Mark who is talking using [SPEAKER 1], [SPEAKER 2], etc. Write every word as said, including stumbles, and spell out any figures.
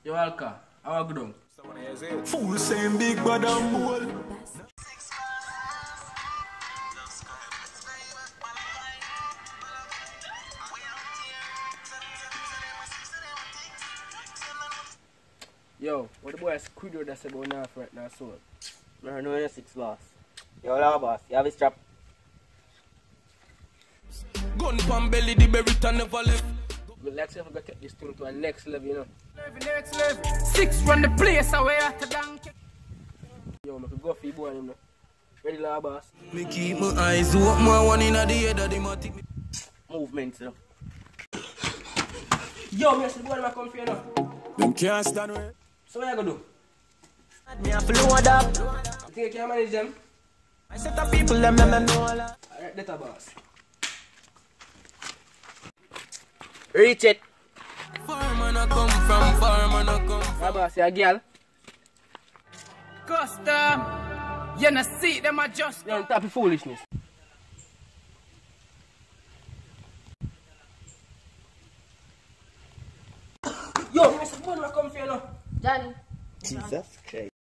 [SPEAKER 1] Yo, Alka, how are you doing?
[SPEAKER 2] Fool same big bad and bold.
[SPEAKER 1] Yo, what the boy is Squidward that's about now right now, so?
[SPEAKER 3] No, no, no, six boss. Yo, la boss, you have a strap.
[SPEAKER 2] Gun pan belly, the berry never left.
[SPEAKER 1] But like say, I'm gonna take this thing to a next level, you know.
[SPEAKER 2] Next level. Six run the place away at the donkey.
[SPEAKER 1] Yo, I can go for you, boy, you know. Ready, la boss?
[SPEAKER 2] Me keep my eyes open, my one in the head of the matic.
[SPEAKER 3] Movements, you know.
[SPEAKER 1] Yo, me see the boy, I come for you now.
[SPEAKER 2] Them can't stand way.
[SPEAKER 1] So what you gonna do?
[SPEAKER 3] Me have to load up.
[SPEAKER 1] You think you can manage them?
[SPEAKER 3] I set up people, them, them, them know all that.
[SPEAKER 1] Alright, better boss.
[SPEAKER 3] Reach it.
[SPEAKER 2] Farmer no come from, farmer no come from.
[SPEAKER 1] La boss, you a girl?
[SPEAKER 2] Custom. You no see them a just.
[SPEAKER 1] You're on top of foolishness. Yo, me see the boy, I come for you now.
[SPEAKER 4] Johnny.
[SPEAKER 3] Jesus Christ.